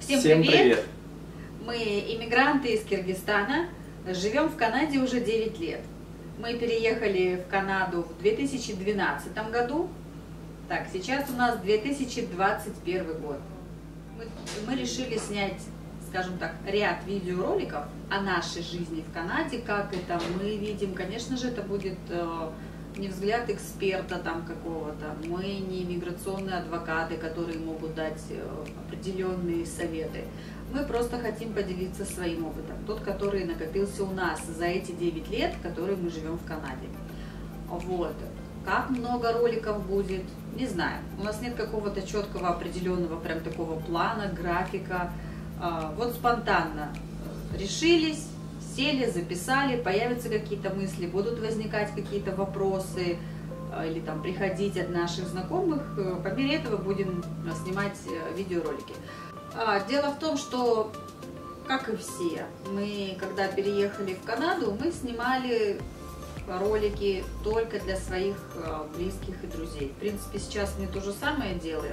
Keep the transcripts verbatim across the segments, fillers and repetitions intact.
Всем, Всем привет. привет! Мы иммигранты из Киргизстана, живем в Канаде уже девять лет. Мы переехали в Канаду в две тысячи двенадцатом году. Так, сейчас у нас две тысячи двадцать первый год. Мы, мы решили снять, скажем так, ряд видеороликов о нашей жизни в Канаде, как это мы видим. Конечно же, это будет э, не взгляд эксперта там какого-то. Мы не иммиграционные адвокаты, которые могут дать э, определенные советы. Мы просто хотим поделиться своим опытом, тот, который накопился у нас за эти девять лет, которые мы живем в Канаде. Вот. Как много роликов будет, не знаю. У нас нет какого-то четкого определенного прям такого плана, графика. Вот спонтанно решились, сели, записали, появятся какие-то мысли, будут возникать какие-то вопросы или там приходить от наших знакомых. По мере этого будем снимать видеоролики. Дело в том, что, как и все, мы, когда переехали в Канаду, мы снимали ролики только для своих близких и друзей. В принципе, сейчас мы то же самое делаем.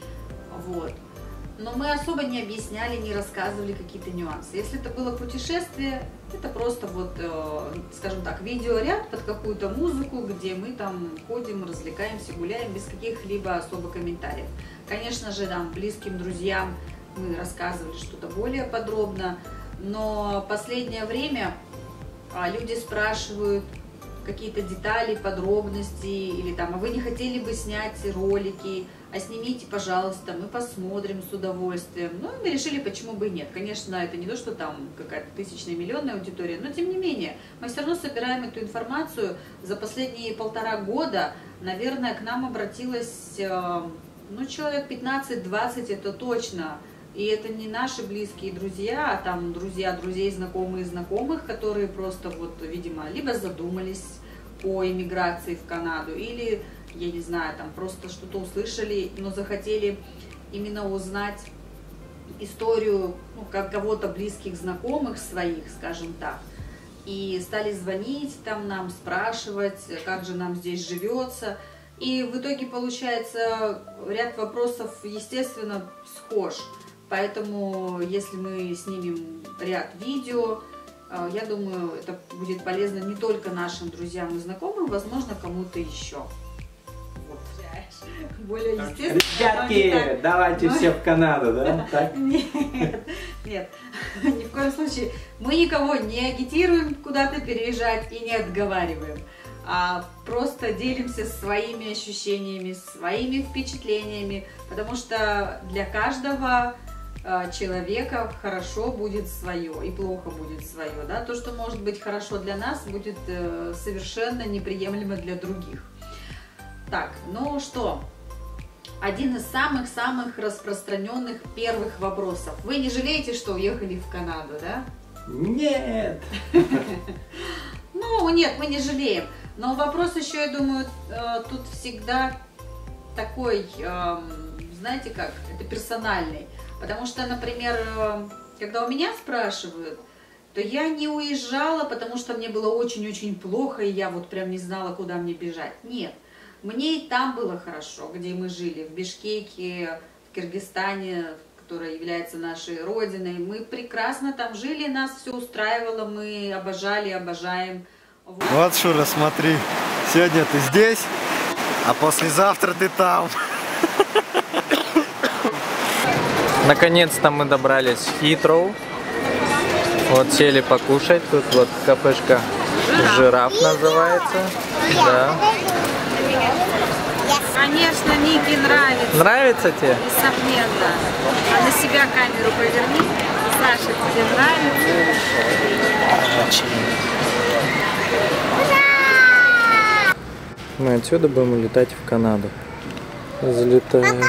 Вот. Но мы особо не объясняли, не рассказывали какие-то нюансы. Если это было путешествие, это просто вот, скажем так, видеоряд под какую-то музыку, где мы там ходим, развлекаемся, гуляем без каких-либо особо комментариев. Конечно же, там, близким друзьям мы рассказывали что-то более подробно, но последнее время люди спрашивают какие-то детали, подробности, или там, а вы не хотели бы снять ролики, а снимите, пожалуйста, мы посмотрим с удовольствием. Ну, мы решили, почему бы и нет. Конечно, это не то, что там какая-то тысячная, миллионная аудитория, но тем не менее, мы все равно собираем эту информацию. За последние полтора года, наверное, к нам обратилось, ну, человек пятнадцать-двадцать, это точно. И это не наши близкие друзья, а там друзья друзей, знакомые знакомых, которые просто вот, видимо, либо задумались о эмиграции в Канаду, или, я не знаю, там просто что-то услышали, но захотели именно узнать историю, ну, как кого-то близких знакомых своих, скажем так. И стали звонить там нам, спрашивать, как же нам здесь живется. И в итоге получается ряд вопросов, естественно, схож. Поэтому, если мы снимем ряд видео, я думаю, это будет полезно не только нашим друзьям и знакомым, возможно, кому-то еще. Вот. Более естественно. Ребятки, так... давайте но... все в Канаду, да? Так? Нет, нет, ни в коем случае. Мы никого не агитируем куда-то переезжать и не отговариваем, а просто делимся своими ощущениями, своими впечатлениями, потому что для каждого человека хорошо будет свое и плохо будет свое, да, то, что может быть хорошо для нас, будет э, совершенно неприемлемо для других. Так, ну что, один из самых-самых распространенных первых вопросов. Вы не жалеете, что уехали в Канаду, да? Нет! Ну, нет, мы не жалеем, но вопрос еще, я думаю, тут всегда такой, знаете как, это персональный. Потому что, например, когда у меня спрашивают, то я не уезжала, потому что мне было очень-очень плохо, и я вот прям не знала, куда мне бежать. Нет, мне и там было хорошо, где мы жили, в Бишкеке, в Киргизстане, которая является нашей родиной. Мы прекрасно там жили, нас все устраивало, мы обожали, обожаем. Вот, вот Шура, смотри, сегодня ты здесь, а послезавтра ты там. Наконец-то мы добрались в Хитроу. Вот сели покушать. Тут вот кафешка «Жираф» называется. Да. Конечно, Нике нравится. Нравится тебе? Несомненно. А на себя камеру поверни. Саша, тебе нравится? Мы отсюда будем улетать в Канаду. Залетаем.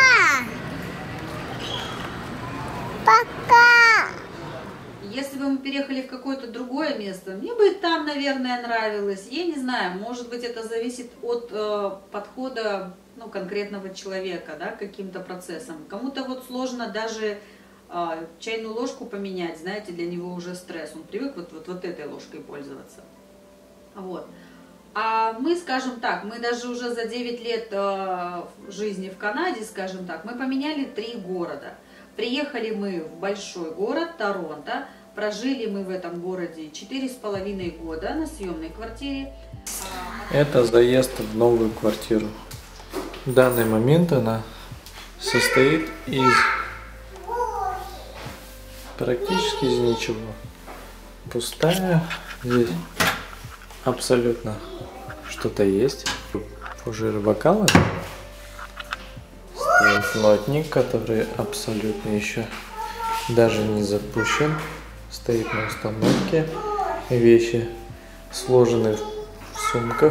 Если бы мы переехали в какое-то другое место, мне бы там, наверное, нравилось. Я не знаю, может быть, это зависит от э, подхода, ну, конкретного человека, да, к каким-то процессам. Кому-то вот сложно даже э, чайную ложку поменять, знаете, для него уже стресс. Он привык вот, вот, вот этой ложкой пользоваться. Вот. А мы, скажем так, мы даже уже за девять лет э, жизни в Канаде, скажем так, мы поменяли три города. Приехали мы в большой город Торонто. Прожили мы в этом городе четыре с половиной года на съемной квартире. Это заезд в новую квартиру. В данный момент она состоит из практически из ничего. Пустая. Здесь абсолютно что-то есть. Фужеры бокалы. Стоит лотник, который абсолютно еще даже не запущен. Стоит на установке. Вещи сложены в сумках.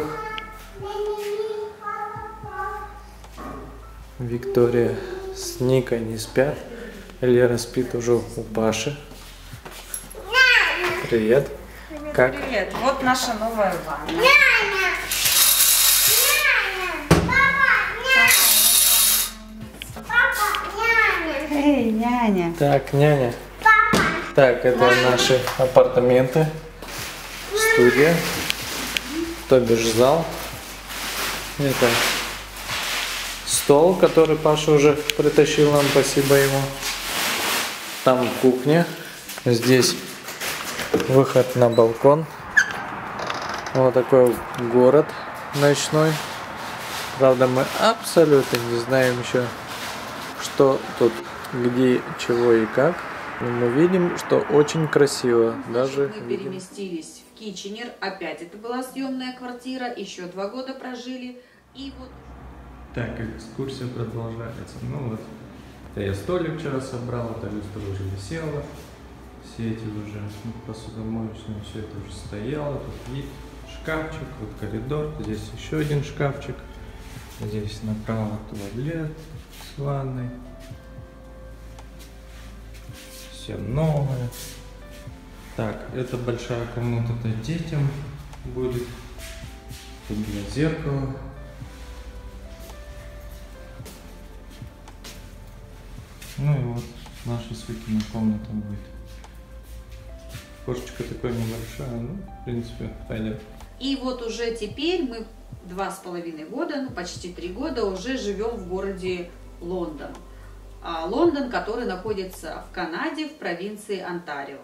Виктория с Никой не спят. Лера спит уже у Паши. Привет. Как? Привет. Вот наша новая ванна. Эй, няня. Так, няня. Так, это наши апартаменты. Студия. То бишь зал. Это стол, который Паша уже притащил нам, спасибо ему. Там кухня. Здесь выход на балкон. Вот такой город ночной. Правда, мы абсолютно не знаем еще, что тут, где, чего и как. Но мы видим, что очень красиво. Даже мы видим. переместились в Китченер. Опять это была съемная квартира. Еще два года прожили. И вот... Так, экскурсия продолжается. Ну вот, это я столик вчера собрал, это люстра уже висела. Все эти уже ну, посудомоечные, все это уже стояло. Тут вид, шкафчик, вот коридор. Здесь еще один шкафчик. Здесь направо туалет с ванной. Все новое. Так, это большая комната-то детям будет. Тут для зеркала. Ну и вот наша с Викиной комната будет. Кошечка такая небольшая, ну, в принципе, пойдет. И вот уже теперь мы два с половиной года, ну почти три года уже живем в городе Лондон. А Лондон, который находится в Канаде, в провинции Онтарио.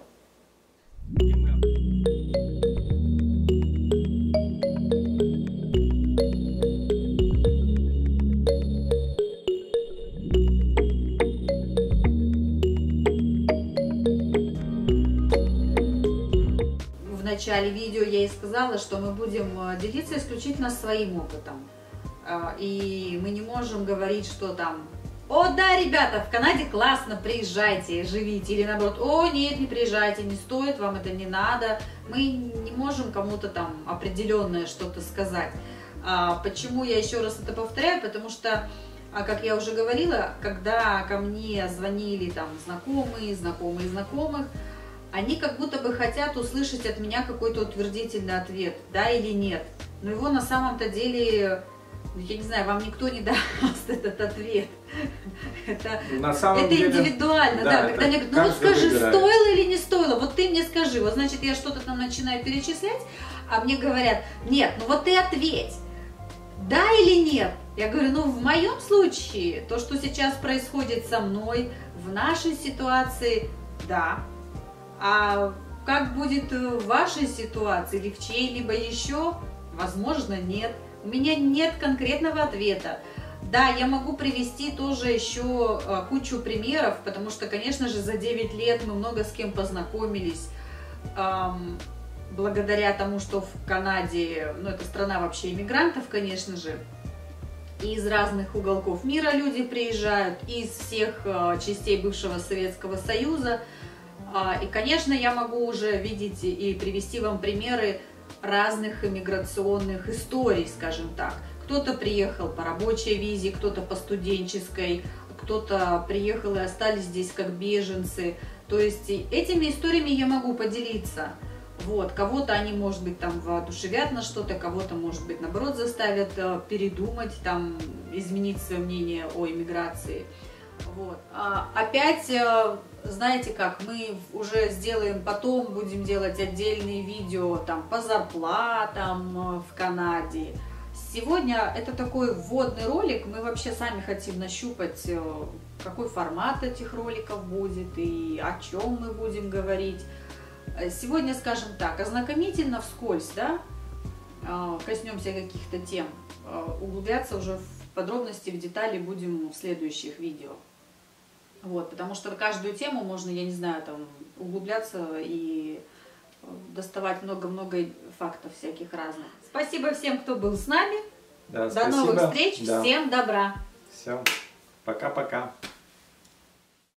В начале видео я и сказала, что мы будем делиться исключительно своим опытом. И мы не можем говорить, что там: о, да, ребята, в Канаде классно, приезжайте, живите. Или наоборот: о, нет, не приезжайте, не стоит, вам это не надо. Мы не можем кому-то там определенное что-то сказать. Почему я еще раз это повторяю? Потому что, как я уже говорила, когда ко мне звонили там знакомые, знакомые знакомых, они как будто бы хотят услышать от меня какой-то утвердительный ответ, да или нет. Но его на самом-то деле, я не знаю, вам никто не даст этот ответ. Это, на самом это деле, индивидуально, да. да когда мне говорят: ну вот скажи, выбирает. Стоило или не стоило, вот ты мне скажи. Вот значит, я что-то там начинаю перечислять, а мне говорят: нет, ну вот ты ответь, да или нет. Я говорю: ну в моем случае, то, что сейчас происходит со мной, в нашей ситуации, да. А как будет в вашей ситуации или в чьей-либо еще, возможно, нет. У меня нет конкретного ответа. Да, я могу привести тоже еще кучу примеров, потому что, конечно же, за девять лет мы много с кем познакомились. Эм, благодаря тому, что в Канаде, ну, это страна вообще иммигрантов, конечно же, и из разных уголков мира люди приезжают, из всех э, частей бывшего Советского Союза. И, конечно, я могу уже видеть и привести вам примеры разных иммиграционных историй, скажем так. Кто-то приехал по рабочей визе, кто-то по студенческой, кто-то приехал и остались здесь как беженцы. То есть этими историями я могу поделиться. Вот. Кого-то они, может быть, там воодушевят на что-то, кого-то, может быть, наоборот, заставят передумать, там, изменить свое мнение о иммиграции. Вот. А, опять, знаете как, мы уже сделаем, потом будем делать отдельные видео там по зарплатам в Канаде, Сегодня это такой вводный ролик. Мы вообще сами хотим нащупать, какой формат этих роликов будет и о чем мы будем говорить. Сегодня, скажем так, ознакомительно вскользь, да, коснемся каких-то тем. Углубляться уже в подробности, в детали будем в следующих видео. Вот, потому что каждую тему можно, я не знаю, там углубляться и доставать много-много фактов всяких разных. Спасибо всем, кто был с нами. Да, До спасибо. новых встреч. Да. Всем добра. Все. Пока-пока.